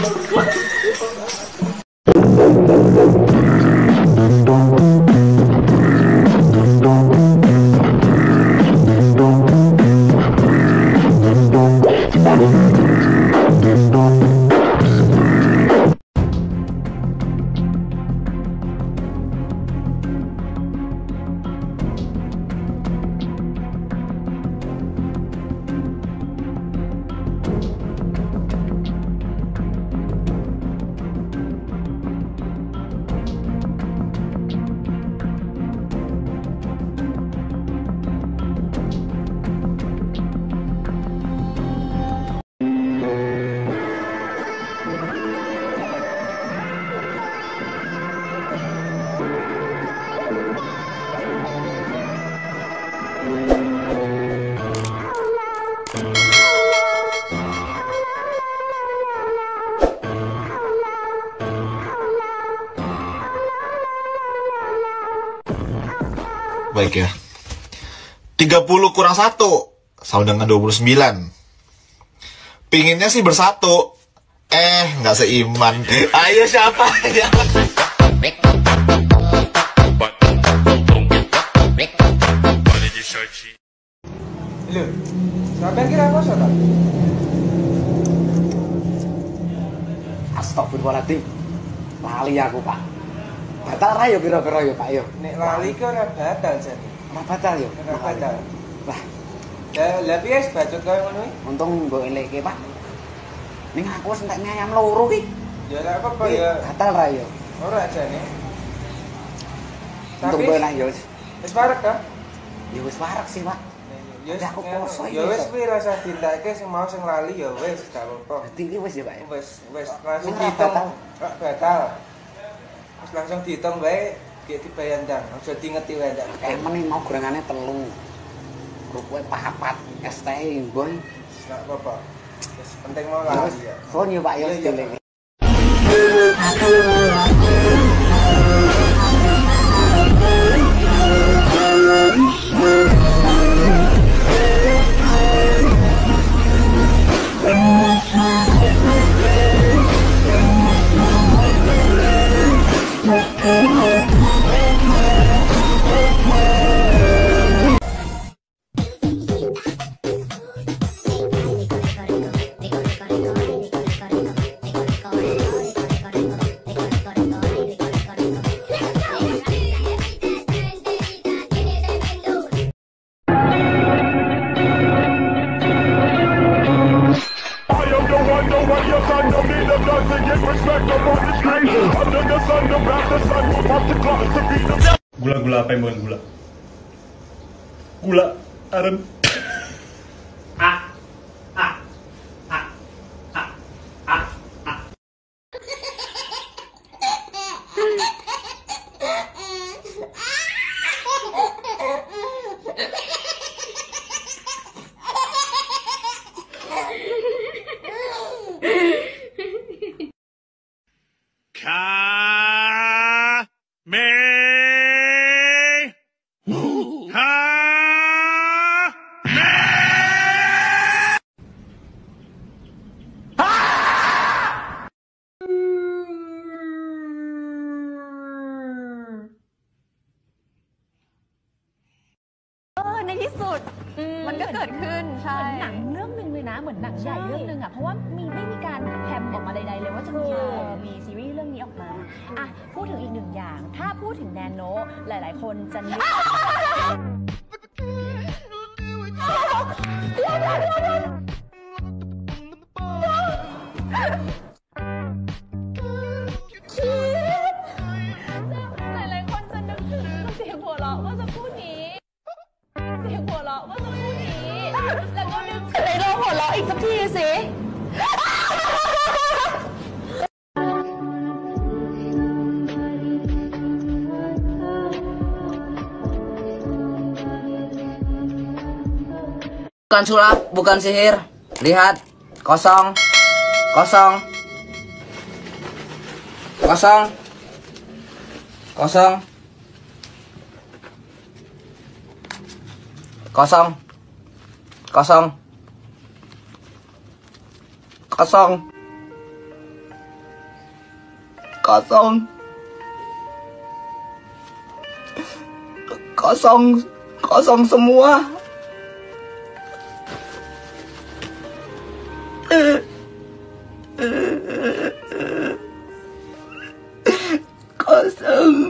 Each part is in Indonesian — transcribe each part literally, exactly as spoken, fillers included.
Baik ya. tiga puluh kurang satu sama dengan dua puluh sembilan. Pinginnya sih bersatu. Eh, nggak seiman. Ayo siapa ya? Lho, sampeyan kira apa soal? Astagfirullahaladzim. Lali aku, Pak. Batal ra yo kira-kira yo, Pak yo. Nek lali ki ora batal jane. Ora batal yo. Ora batal. Lah, Lah, lah piye bacot koyo ngono iki? untung mbok elekke, Pak. Ning aku wis entek mie ayam loro ki. Ya ora apa-apa ya. Batal ra yo. Ora jane. Untung Tapi mbok enak yo. wis parek ta? Ya wis warak sih, Pak. Ya Udah aku poso iki, ya wis Pak. kuwi rasa dintake sing mau sing lali ya wis gak apa-apa. Dadi iki wis ya, Pak. ya? Wis wis langsung Ora dihitung. batal. Ora batal. Wis langsung dihitung wae dia dibayar ndang. Aja diingeti wae ndang. Kayak meneh mau gorengane telu. Rukuke papat, es teh boy. Enggak apa-apa. Wis penting mau Ya wis. lali ya. Fon yo, Pak yo Iya, iya, dilek. Gula-gula apa yang bukan gula? Gula aren. Ah, ah, ah, ah, ah, ah. Ka me ha me เออในที่สุดอืมันก็เกิดขึ้นใช่เหมือนหนังเรื่องหนึ่งเลยนะ เหมือนหนังใหญ่ใช่เรื่องหนึ่งอ่ะ เพราะว่ามีไม่มีการแพรมออกมาใดๆเลยว่าจะมีใช่เออมีซีรีส์เรื่องนี้ออกมาอ่ะพูดถึงอีกหนึ่งอย่าง ถ้าพูดถึงแนนโนหลายๆ คนจะนึก หลายๆ คนจะนึกถึงเสียงหัวเราะเมื่อสักครู่นี้ เสียงหัวเราะเมื่อสักครู่นี้ แล้วก็นึกถึงลองหัวเราะอีกสักทีสิ Bukan sulap, bukan sihir. Lihat, kosong, kosong, kosong, kosong, kosong, kosong, kosong. kosong, kosong, kosong semua. Kosong.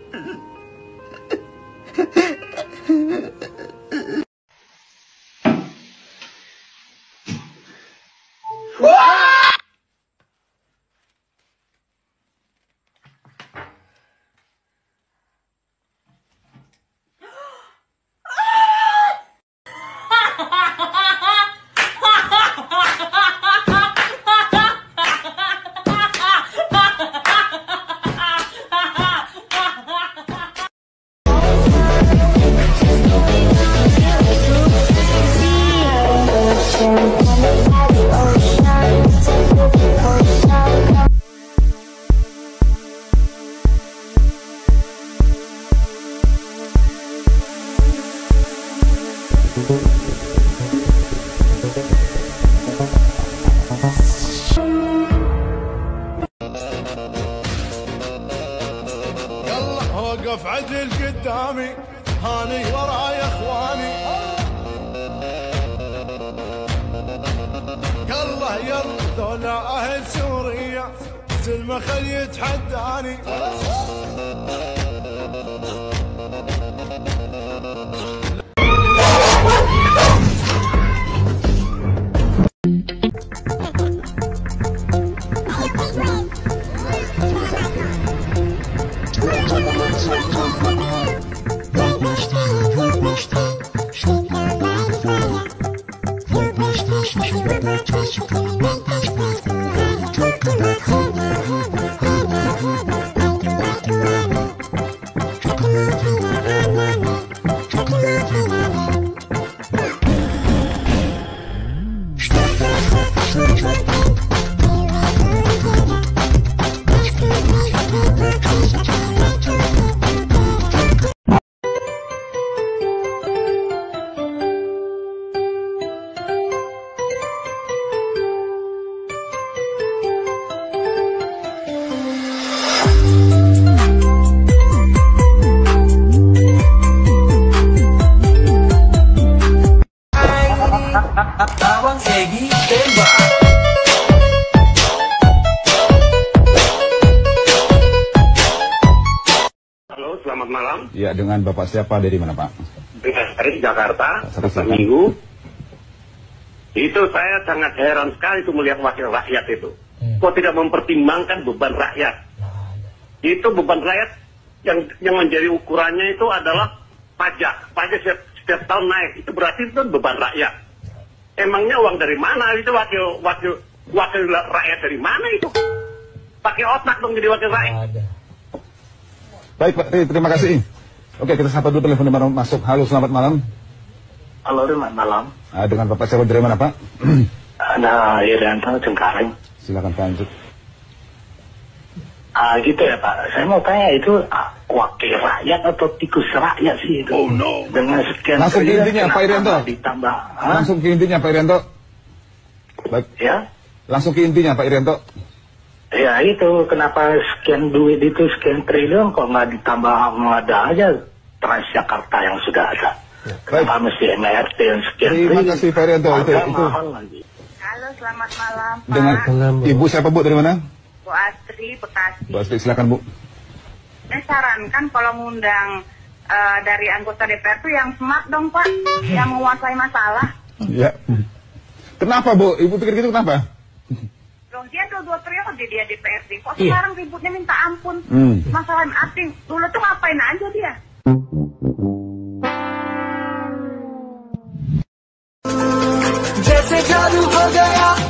يلا وقف عدل قدامي هاني وراي اخواني يلا يلا ذولا اهل سوريا سلمى خل يتحداني Abang Egi tembak. Halo, selamat malam. Ya, dengan Bapak siapa, dari mana Pak? Dengan dari Jakarta, Satu Sabtu Minggu. Itu saya sangat heran sekali itu melihat wakil rakyat itu. Hmm. Kok tidak mempertimbangkan beban rakyat? Itu beban rakyat yang yang menjadi ukurannya itu adalah pajak. Pajak setiap, setiap tahun naik. Itu berarti itu beban rakyat. Emangnya uang dari mana itu wakil wakil wakil rakyat dari mana itu? Pakai otak dong jadi wakil rakyat. Baik Pak, terima kasih. Oke, kita sapa dulu telepon yang masuk. Halo, selamat malam. Halo, selamat malam. Ah, dengan Bapak siapa, dari mana Pak? Ada Irianto Cengkareng. Silakan lanjut. Ah gitu ya Pak, saya mau tanya itu ah, wakil rakyat atau tikus rakyat sih itu? Oh no. Dengan sekian langsung ke intinya Pak Irianto. Ditambah. Ha? Langsung ke intinya Pak Irianto. Baik. Ya. Langsung ke intinya Pak Irianto. Ya itu kenapa sekian duit itu sekian triliun kok nggak ditambah ada aja Transjakarta yang sudah ada? Ya, kenapa baik. Mesti M R T yang sekian Terima triliun? Kasih Pak Irianto. Itu, itu. Halo, selamat malam Pak. Dengan Ibu siapa Bu, dari mana? Bu Astri, Bekasi. Bu Astri, silakan Bu. Saya sarankan kalau ngundang uh, dari anggota D P R itu yang smart dong Pak, yang menguasai masalah. Ya. Kenapa Bu? Ibu pikir gitu kenapa? Loh, dia tuh dua periode dia di D P R D. Kok iya. Sekarang ributnya minta ampun? Hmm. Masalah M R T, dulu tuh ngapain aja dia? जैसे जादू हो गया